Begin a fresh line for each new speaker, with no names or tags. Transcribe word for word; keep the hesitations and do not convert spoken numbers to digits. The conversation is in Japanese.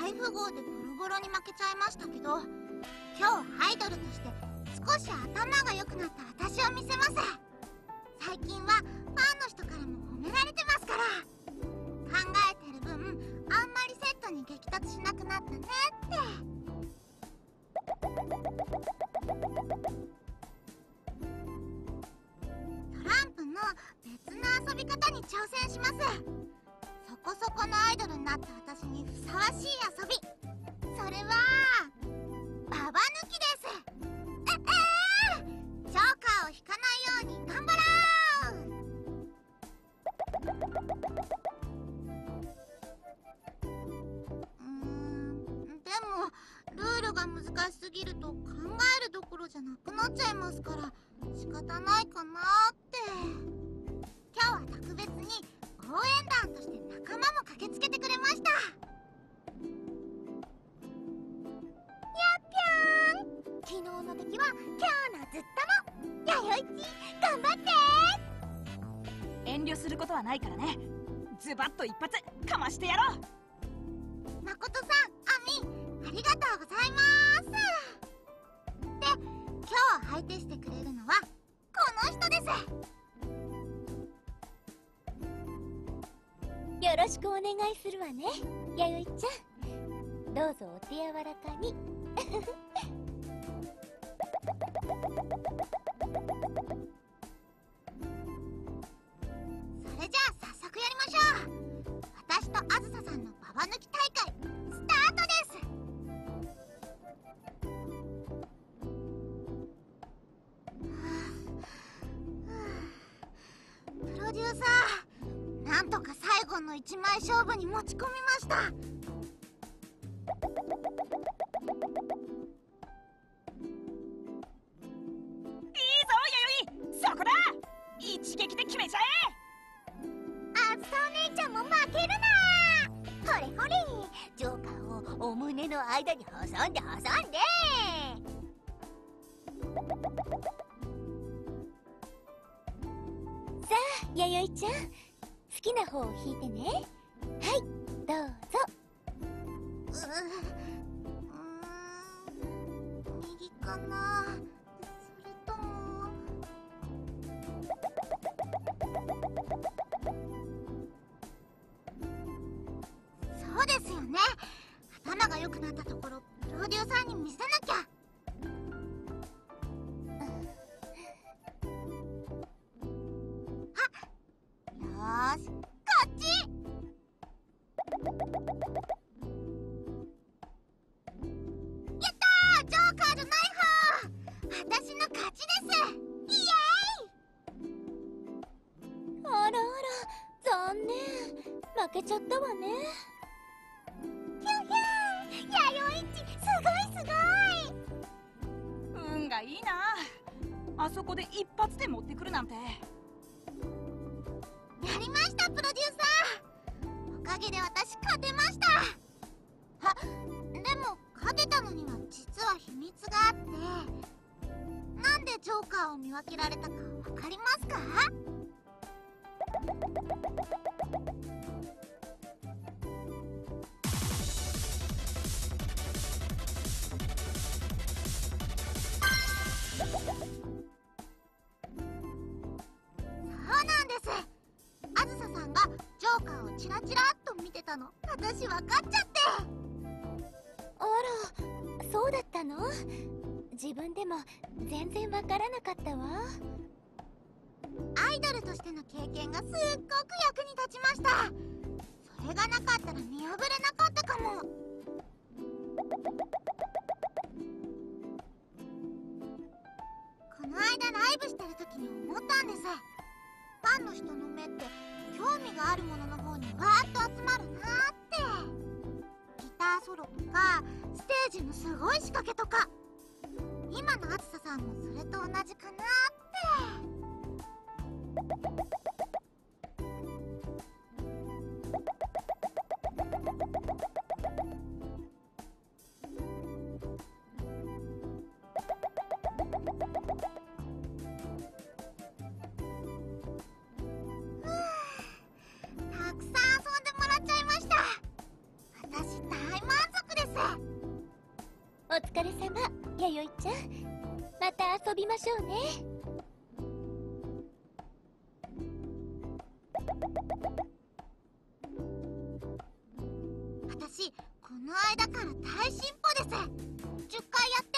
大富豪でボロボロに負けちゃいましたけど、今日アイドルとして少し頭が良くなった私を見せます。最近はファンの人からも褒められてますから。考えてる分あんまりセットに激突しなくなったねって。トランプの別の遊び方に挑戦します。そこそこのアイドルになった私にふさわしい遊び、それはババ抜きです。ええー、ジョーカーを引かないように頑張ろう。うーん、でもルールが難しすぎると考えるどころじゃなくなっちゃいますから、仕方ないかなって。今日は特別に応援団として仲間も駆けつけてくれました。やっぴゃーん、昨日の敵は今日のずっとも。やよいち頑張って。
遠慮することはないからね。ズバッと一発かましてやろう。
まことさん、あみ、ありがとうございます。で、今日相手してくれるのはこの人です。
よろしくお願いするわね、やよいちゃん。どうぞお手柔らかに。
それじゃあ早速やりましょう。私とあずささんのババ抜き大会スタートです。プロデューサー、なんとか最後の一枚勝負に持ち込みました。
そこだ！一撃で決めちゃえ！
あずさお姉ちゃんも負けるな。ほれほれ、ジョーカーをお胸の間に挟んで挟んで。
さあ、やよいちゃん、好きな方を引いてね。はい、どうぞ。
うーん、右かな、それとも。そうですよね、頭が良くなったところプロデューサーに見せなきゃ。あ、よーし、こっち。やったー、ジョーカーじゃない方、私の勝ちです。イエーイ。
あらあら、残念、負けちゃったわね。
ひゅんひゅん、やよいち、すごいすごい。
運がいいな。あそこで一発で持ってくるなんて。
やりました、プロデューサー。おかげで私勝てました。は、でも勝てたのには実は秘密があって、なんでジョーカーを見分けられたかわかりますか？そうなんです。あずささんがジョーカーをチラチラっと見てたの、私分かっちゃって。
あら、そうだったの？自分でも全然わからなかったわ。
アイドルとしての経験がすっごく役に立ちました。それがなかったら見破れなかったかも。この間ライブしてる時に思ったんです。ファンの人の目って興味があるものの方にわーっと集まるなーって。ギターソロとかステージのすごい仕掛けとか、今のあずささんもそれと同じかなーって。たくさん遊んでもらっちゃいました。私大満足
弥生ちゃん、また遊びましょうね。
私この間から大進歩です。じゅっかいやっ